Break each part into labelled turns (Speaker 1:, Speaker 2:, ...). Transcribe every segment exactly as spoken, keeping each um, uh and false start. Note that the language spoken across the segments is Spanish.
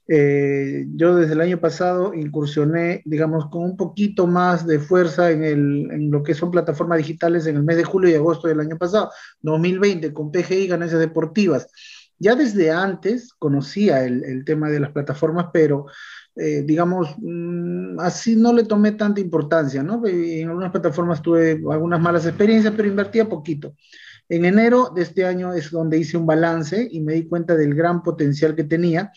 Speaker 1: Eh, yo desde el año pasado incursioné, digamos, con un poquito más de fuerza en, el, en lo que son plataformas digitales en el mes de julio y agosto del año pasado, dos mil veinte, con P G I Ganancias Deportivas. Ya desde antes conocía el, el tema de las plataformas, pero eh, digamos, mmm, así no le tomé tanta importancia, ¿no? En algunas plataformas tuve algunas malas experiencias, pero invertía poquito. En enero de este año es donde hice un balance y me di cuenta del gran potencial que tenía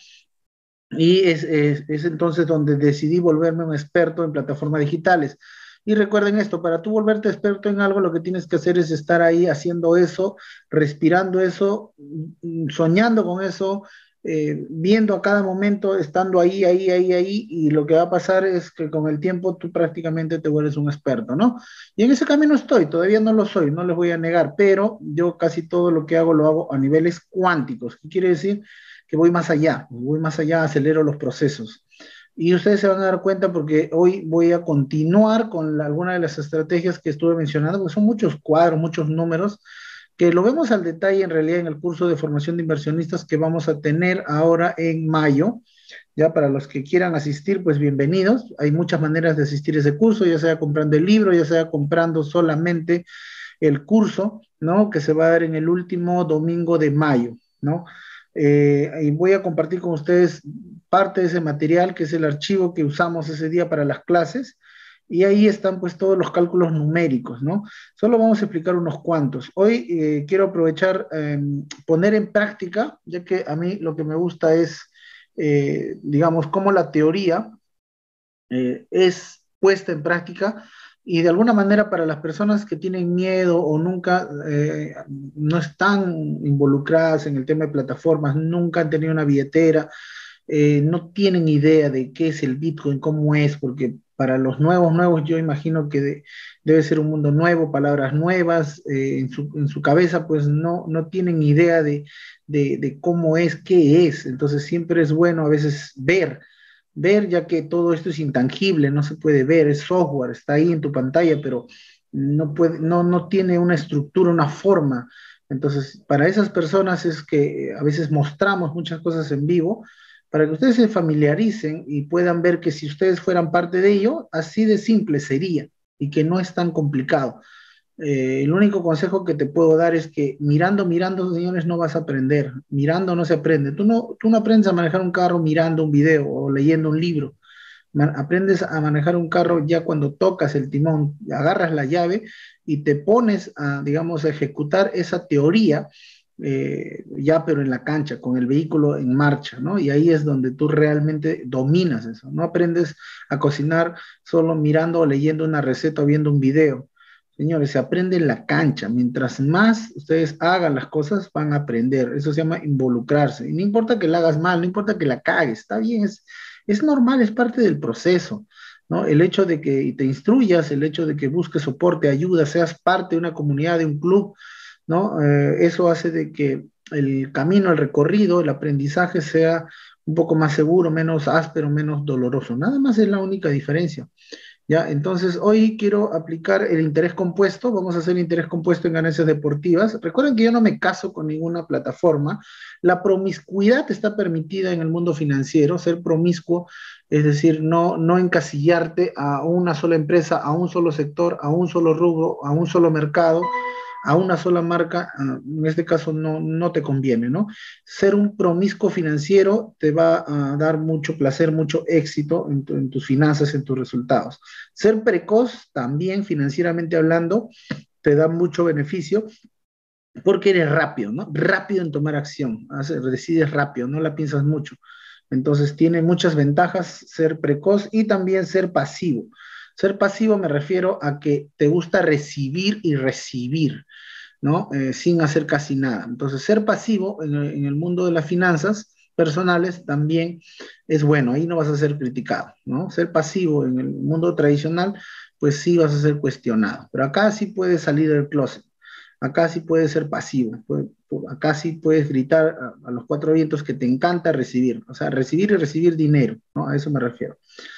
Speaker 1: y es, es, es entonces donde decidí volverme un experto en plataformas digitales. Y recuerden esto, para tú volverte experto en algo, lo que tienes que hacer es estar ahí haciendo eso, respirando eso, mm, soñando con eso, eh, viendo a cada momento, estando ahí, ahí, ahí, ahí, y lo que va a pasar es que con el tiempo tú prácticamente te vuelves un experto, ¿no? Y en ese camino estoy, todavía no lo soy, no les voy a negar, pero yo casi todo lo que hago lo hago a niveles cuánticos. ¿Qué quiere decir? Que voy más allá, voy más allá, acelero los procesos. Y ustedes se van a dar cuenta porque hoy voy a continuar con la, alguna de las estrategias que estuve mencionando, porque son muchos cuadros, muchos números, que lo vemos al detalle en realidad en el curso de formación de inversionistas que vamos a tener ahora en mayo. Ya para los que quieran asistir, pues bienvenidos. Hay muchas maneras de asistir a ese curso, ya sea comprando el libro, ya sea comprando solamente el curso, ¿no? Que se va a dar en el último domingo de mayo, ¿no? Eh, y voy a compartir con ustedes parte de ese material, que es el archivo que usamos ese día para las clases, y ahí están pues todos los cálculos numéricos, ¿no? Solo vamos a explicar unos cuantos. Hoy eh, quiero aprovechar, eh, poner en práctica, ya que a mí lo que me gusta es, eh, digamos, cómo la teoría eh, es puesta en práctica y de alguna manera para las personas que tienen miedo o nunca eh, no están involucradas en el tema de plataformas, nunca han tenido una billetera, eh, no tienen idea de qué es el Bitcoin, cómo es, porque para los nuevos, nuevos, yo imagino que de, debe ser un mundo nuevo, palabras nuevas, eh, en, su, en, su, cabeza pues no, no tienen idea de, de, de cómo es, qué es, entonces siempre es bueno a veces ver, ver, ya que todo esto es intangible, no se puede ver, es software, está ahí en tu pantalla, pero no, puede, no, no tiene una estructura, una forma. Entonces, para esas personas es que a veces mostramos muchas cosas en vivo, para que ustedes se familiaricen y puedan ver que si ustedes fueran parte de ello, así de simple sería y que no es tan complicado. Eh, el único consejo que te puedo dar es que mirando, mirando, señores, no vas a aprender. Mirando no se aprende. Tú no, tú no aprendes a manejar un carro mirando un video o leyendo un libro. Ma- aprendes a manejar un carro ya cuando tocas el timón, agarras la llave y te pones a, digamos, a ejecutar esa teoría, eh, ya pero en la cancha, con el vehículo en marcha, ¿no? Y ahí es donde tú realmente dominas eso. No aprendes a cocinar solo mirando o leyendo una receta o viendo un video. Señores, se aprende en la cancha. Mientras más ustedes hagan las cosas, van a aprender. Eso se llama involucrarse. Y no importa que la hagas mal, no importa que la cagues, está bien, es, es normal, es parte del proceso, ¿no? El hecho de que te instruyas, el hecho de que busques soporte, ayuda, seas parte de una comunidad, de un club, ¿no? Eh, eso hace de que el camino, el recorrido, el aprendizaje sea un poco más seguro, menos áspero, menos doloroso. Nada más es la única diferencia. ¿Ya? Entonces, hoy quiero aplicar el interés compuesto. Vamos a hacer interés compuesto en ganancias deportivas. Recuerden que yo no me caso con ninguna plataforma. La promiscuidad está permitida en el mundo financiero, ser promiscuo, es decir, no, no encasillarte a una sola empresa, a un solo sector, a un solo rubro, a un solo mercado, a una sola marca, uh, en este caso no, no te conviene, ¿no? Ser un promiscuo financiero te va a dar mucho placer, mucho éxito en, tu, en tus finanzas, en tus resultados. Ser precoz, también financieramente hablando, te da mucho beneficio porque eres rápido, ¿no? Rápido en tomar acción, haces, decides rápido, no la piensas mucho. Entonces tiene muchas ventajas ser precoz y también ser pasivo. Ser pasivo me refiero a que te gusta recibir y recibir, ¿no? Eh, sin hacer casi nada. Entonces, ser pasivo en el, en el mundo de las finanzas personales también es bueno, ahí no vas a ser criticado, ¿no? Ser pasivo en el mundo tradicional, pues sí vas a ser cuestionado, pero acá sí puedes salir del closet, acá sí puedes ser pasivo, puede- acá sí puedes gritar a, a los cuatro vientos que te encanta recibir, o sea, recibir y recibir dinero, ¿no? A eso me refiero.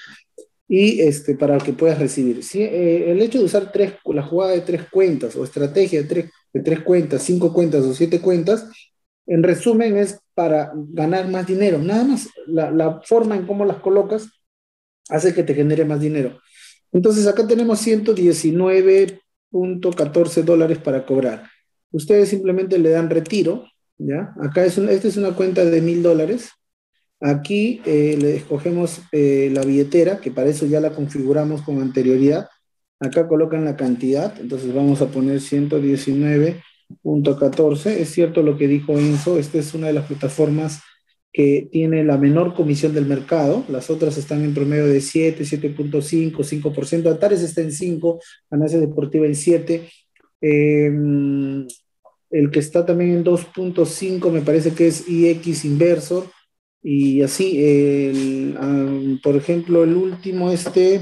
Speaker 1: Y este, para que puedas recibir. Sí, eh, el hecho de usar tres, la jugada de tres cuentas o estrategia de tres, de tres cuentas, cinco cuentas o siete cuentas, En resumen, es para ganar más dinero. Nada más, la, la forma en cómo las colocas hace que te genere más dinero. Entonces, acá tenemos ciento diecinueve punto catorce dólares para cobrar. Ustedes simplemente le dan retiro, ¿ya? Acá es un, esta es una cuenta de mil dólares. Aquí eh, le escogemos eh, la billetera, que para eso ya la configuramos con anterioridad. Acá colocan la cantidad, entonces vamos a poner ciento diecinueve punto catorce. Es cierto lo que dijo Enzo, esta es una de las plataformas que tiene la menor comisión del mercado. Las otras están en promedio de siete, siete punto cinco, cinco por ciento. Antares está en cinco, Ganancia Deportiva en siete. Eh, el que está también en dos punto cinco me parece que es I X Inversor. Y así, el, um, por ejemplo, el último, este,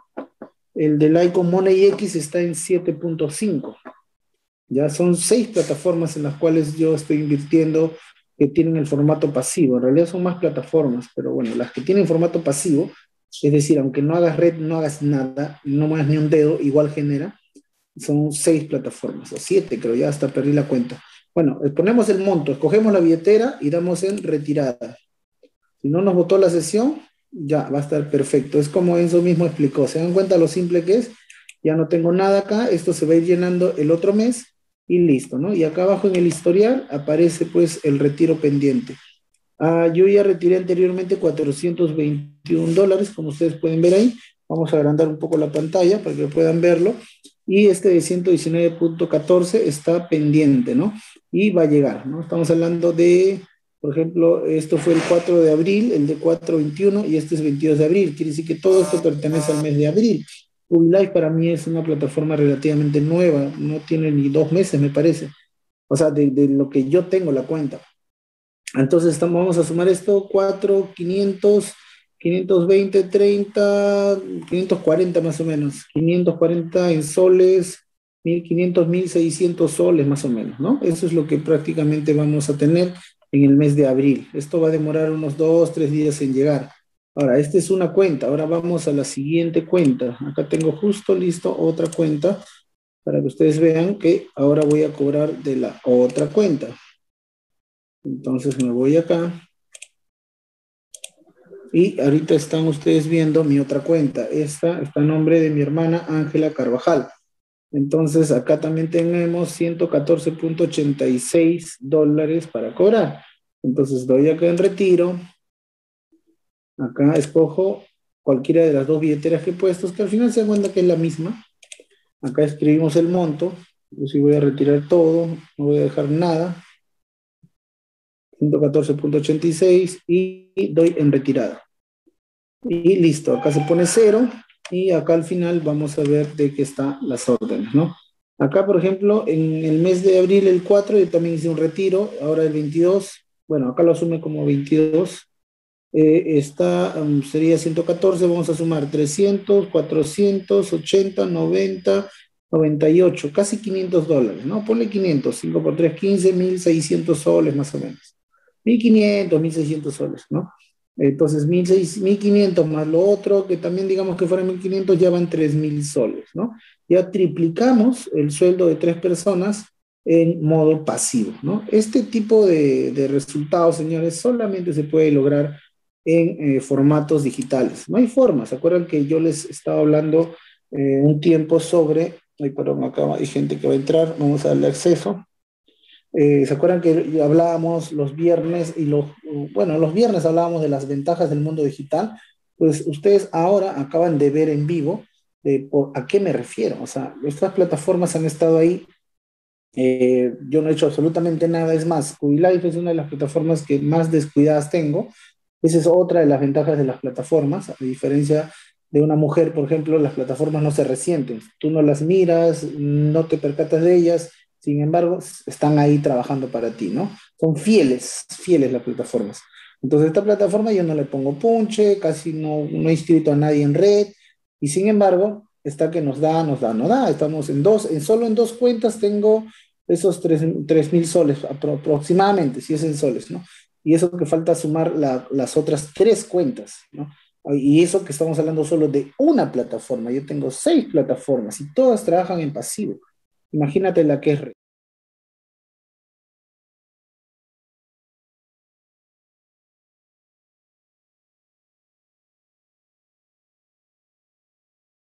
Speaker 1: el del Icon Money X está en siete punto cinco. Ya son seis plataformas en las cuales yo estoy invirtiendo que tienen el formato pasivo. En realidad son más plataformas, pero bueno, las que tienen formato pasivo, es decir, aunque no hagas red, no hagas nada, no muevas ni un dedo, igual genera. Son seis plataformas, o siete creo, ya hasta perdí la cuenta. Bueno, ponemos el monto, escogemos la billetera y damos en retirada. Si no nos votó la sesión, ya va a estar perfecto. Es como Enzo mismo explicó. ¿Se dan cuenta lo simple que es? Ya no tengo nada acá, esto se va a ir llenando el otro mes y listo, ¿no? Y acá abajo en el historial aparece pues el retiro pendiente. Ah, yo ya retiré anteriormente cuatrocientos veintiún dólares, como ustedes pueden ver ahí. Vamos a agrandar un poco la pantalla para que puedan verlo. Y este de ciento diecinueve punto catorce está pendiente, ¿no? Y va a llegar, ¿no? Estamos hablando de, por ejemplo, esto fue el cuatro de abril, el de cuatro veintiuno y este es veintidós de abril. Quiere decir que todo esto pertenece al mes de abril. Ubilife para mí es una plataforma relativamente nueva, no tiene ni dos meses, me parece. O sea, de, de lo que yo tengo la cuenta. Entonces estamos, vamos a sumar esto, cuatro, quinientos, quinientos veinte, treinta, quinientos cuarenta más o menos, quinientos cuarenta en soles, mil quinientos, mil seiscientos soles más o menos, ¿no? Eso es lo que prácticamente vamos a tener en el mes de abril. Esto va a demorar unos dos, tres días en llegar. Ahora, esta es una cuenta, ahora vamos a la siguiente cuenta. Acá tengo justo listo otra cuenta para que ustedes vean que ahora voy a cobrar de la otra cuenta. Entonces me voy acá y ahorita están ustedes viendo mi otra cuenta. Esta está a nombre de mi hermana Ángela Carvajal. Entonces acá también tenemos ciento catorce punto ochenta y seis dólares para cobrar. Entonces doy acá en retiro. Acá escojo cualquiera de las dos billeteras que he puesto, que al final se dan cuenta que es la misma. Acá escribimos el monto. Yo sí voy a retirar todo, no voy a dejar nada. ciento catorce punto ochenta y seis y doy en retirada. Y listo, acá se pone cero y acá al final vamos a ver de qué están las órdenes, ¿no? Acá, por ejemplo, en el mes de abril, el cuatro, yo también hice un retiro, ahora el veintidós, bueno, acá lo asume como veintidós, eh, está, um, sería ciento catorce, vamos a sumar trescientos, cuatrocientos, ochenta, noventa, noventa y ocho, casi quinientos dólares, ¿no? Ponle quinientos, cinco por tres, quince, mil seiscientos soles más o menos. mil quinientos, mil seiscientos soles, ¿no? Entonces, mil quinientos más lo otro, que también digamos que fueran mil quinientos, ya van tres mil soles, ¿no? Ya triplicamos el sueldo de tres personas en modo pasivo, ¿no? Este tipo de, de resultados, señores, solamente se puede lograr en eh, formatos digitales. No hay forma. ¿Se acuerdan que yo les estaba hablando eh, un tiempo sobre, ay, perdón, acá hay gente que va a entrar, vamos a darle acceso. Eh, ¿se acuerdan que hablábamos los viernes y los, bueno, los viernes hablábamos de las ventajas del mundo digital? Pues ustedes ahora acaban de ver en vivo de por, a qué me refiero. O sea, estas plataformas han estado ahí. Eh, yo no he hecho absolutamente nada. Es más, Cubilife es una de las plataformas que más descuidadas tengo. Esa es otra de las ventajas de las plataformas. A diferencia de una mujer, por ejemplo, las plataformas no se resienten. Tú no las miras, no te percatas de ellas, sin embargo, están ahí trabajando para ti, ¿no? Son fieles, fieles las plataformas. Entonces, esta plataforma yo no le pongo punche, casi no, no he inscrito a nadie en red, y sin embargo, está que nos da, nos da, no da. Estamos en dos, en solo en dos cuentas tengo esos tres mil soles aproximadamente, si es en soles, ¿no? Y eso que falta sumar la, las otras tres cuentas, ¿no? Y eso que estamos hablando solo de una plataforma. Yo tengo seis plataformas y todas trabajan en pasivo. Imagínate la que es